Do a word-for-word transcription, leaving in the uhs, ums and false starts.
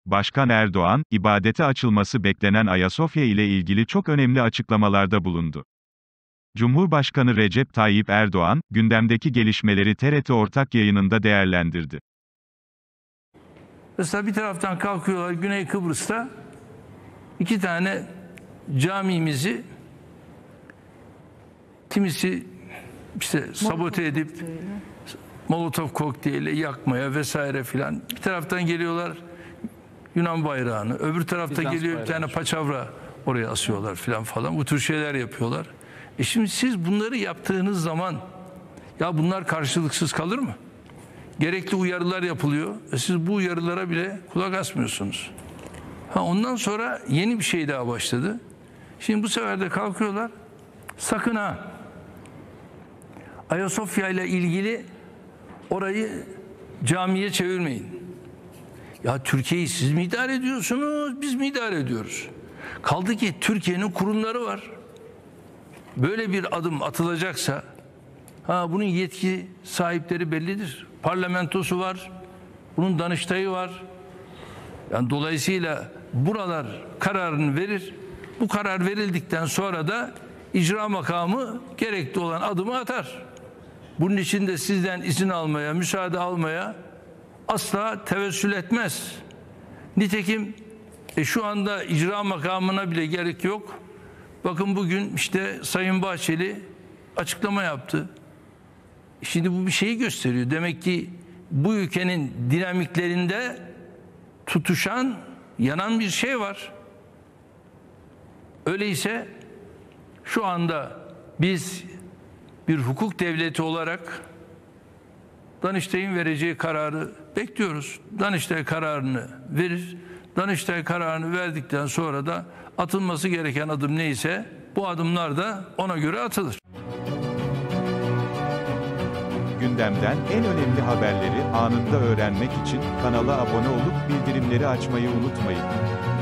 Başkan Erdoğan, ibadete açılması beklenen Ayasofya ile ilgili çok önemli açıklamalarda bulundu. Cumhurbaşkanı Recep Tayyip Erdoğan, gündemdeki gelişmeleri T R T ortak yayınında değerlendirdi. Mesela bir taraftan kalkıyorlar Güney Kıbrıs'ta iki tane camimizi kimisi işte sabote edip Molotov kokteyli yakmaya vesaire filan. Bir taraftan geliyorlar Yunan bayrağını, öbür tarafta Bizans geliyor bir tane paçavra oraya asıyorlar filan falan. Bu tür şeyler yapıyorlar. E şimdi siz bunları yaptığınız zaman ya bunlar karşılıksız kalır mı? Gerekli uyarılar yapılıyor. E siz bu uyarılara bile kulak asmıyorsunuz. Ha ondan sonra yeni bir şey daha başladı. Şimdi bu sefer de kalkıyorlar. Sakın ha Ayasofya ile ilgili orayı camiye çevirmeyin. Ya Türkiye'yi siz mi idare ediyorsunuz, biz mi idare ediyoruz? Kaldı ki Türkiye'nin kurumları var. Böyle bir adım atılacaksa, ha bunun yetki sahipleri bellidir. Parlamentosu var, bunun Danıştay'ı var. Yani dolayısıyla buralar kararını verir. Bu karar verildikten sonra da icra makamı gerekli olan adımı atar. Bunun için de sizden izin almaya, müsaade almaya asla tevessül etmez. Nitekim e, şu anda icra makamına bile gerek yok. Bakın bugün işte Sayın Bahçeli açıklama yaptı. Şimdi bu bir şeyi gösteriyor. Demek ki bu ülkenin dinamiklerinde tutuşan, yanan bir şey var. Öyleyse şu anda biz bir hukuk devleti olarak Danıştay'ın vereceği kararı bekliyoruz. Danıştay kararını verir. Danıştay kararını verdikten sonra da atılması gereken adım neyse bu adımlar da ona göre atılır. Gündemden en önemli haberleri anında öğrenmek için kanala abone olup bildirimleri açmayı unutmayın.